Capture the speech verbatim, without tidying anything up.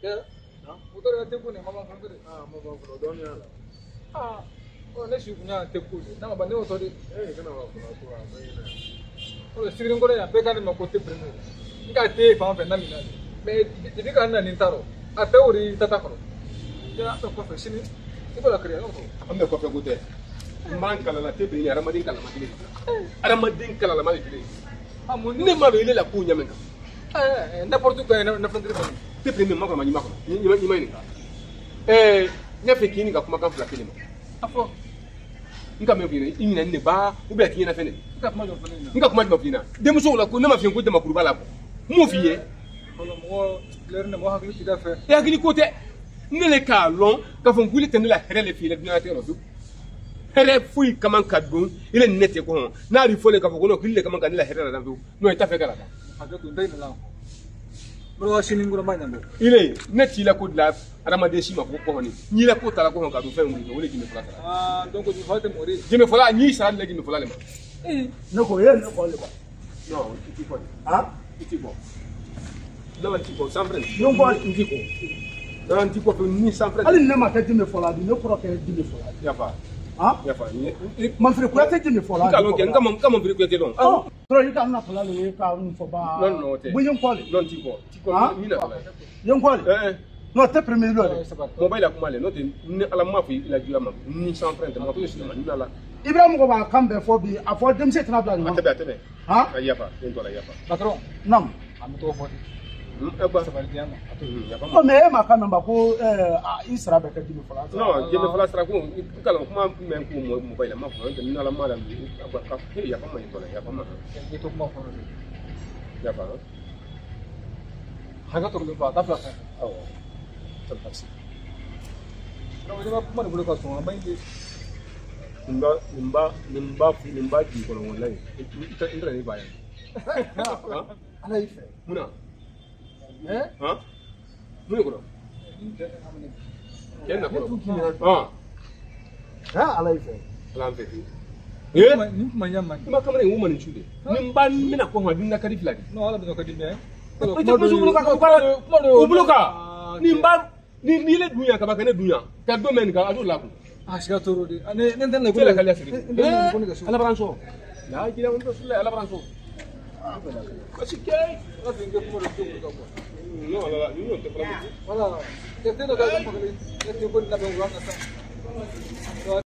Motor ya tepu ne mama fangere. Ah, mama fro don ya. Ah, o ne shi kunya tepu. Na ba ne otori. Eh, kana ba fro to a bai na. O sirin gore ya pe ka ne mako tepu ne. Ika te fa fa na mi na. Me dibi ka na ni taro. A te ori tata ko. Ya to ko fe shini. Iko la kriya no to. Ambe ko fe gute. Man kala la tepu ni aramadin kala madin. Aramadin kala la madin. Ah, mon Ne ma be la ku nyamenga. Eh, n'importe quoi na fangere ba. Tepu ni mako ma nyima ko. Ni ni mai ni ka. Eh, ne fe kini ka kuma kan fla kelima. Afo. Nka me fina ina ne ba u be kina fene. Ika kuma jo fana. Nka kuma ma fina. Demuso la ko ne ma fi ko de makuruba la ko. Mu fiye. Olo mo leer ne mo hakili ti da fe. Ya gili ko te. Ne le ka lon ka fon guli ten la here le fi le dina te rodu. Here fui kaman ka dun ile nete ko. Na ri fo le ka fo ko no kili le kaman ka ni la here la dan do. No eta fe kala. Hajo tu dai na la. Bro shini ngura ma nyando. Ile ne ti la ko la aramade shi ma ko ko ni. Ni la ko tala ko ka do fe mu ni wole jimi fala. Ah, donc tu fate mourir. Jimi fala ni sa le jimi fala le ma. Eh, ne ko ye ne ko le ba. No, ti ko. Ah, Ti ko. No ti ko sans frère. non ko ndi ko. Non ti ko ni sans frère. Ali ne ma ta dimi fola di ne ko ke dimi fola. Ya fa. Ah, Ya fa. Ni man fere ko ta dimi fola. ka lo ke ngam ngam bi ko te don. Oh, tro yi ka na fola le ka un fo ba. Non non te. Bu yin ko le. Non ti ko. Ti ko Ah? ni na fala. Yin ko le. Eh eh. No te premier lo le. Mobile kuma le no te ni ala ma fi la juya ma ni sans frère ma ko shi ma ni la. Ibrahim ko ba kan be fo bi a fo dem se tana bla ni. Atebe atebe. Ha? Ya fa. En to la ya fa. patron, Nam. am to fo. E ba. Ça va bien. Ya fa. O me e ma kan ba ko eh Isra be ka dimi fola. Non, je me fala stra ko kala kuma men ko mobile ma ko ni ala ma la ka ka ya fa ma ni to la ya fa ma. Et tout mo fo. Ya fa. Haga to le fa ta fa. Oh. Tan taxi. No, je ma kuma ne bolo ka so ma inde. Nimba nimba nimba nimba ji ko wallahi. Ita indra ni bayan. Ha? Ala yi fe. Muna. Eh? Ha? Muna ko. Kenna ko. Ha. Ha, ala yi fe. Lan fe. Eh? Eh? Ni kuma nyamma. Kuma kamar yin woman chude. Nimba mina ko hadin na kadi flagi. No, ala do ka di me. Ita ko su buluka ko para. Ubuluka. Nimba ni ni le dunya ka ba kana dunya. Ka do men ka adu la ko. Ah, shiga toro di. Ne ne den le ko. Kila kali asiri. Eh, ko ne ga so. Ala branso. La kila on to sulle ala branso. Kasi kay. Ala dinge ko do ko ko. No, ala la, ni no te para. Wala. Te te do ka ko ko. Te ko na be wa na sa.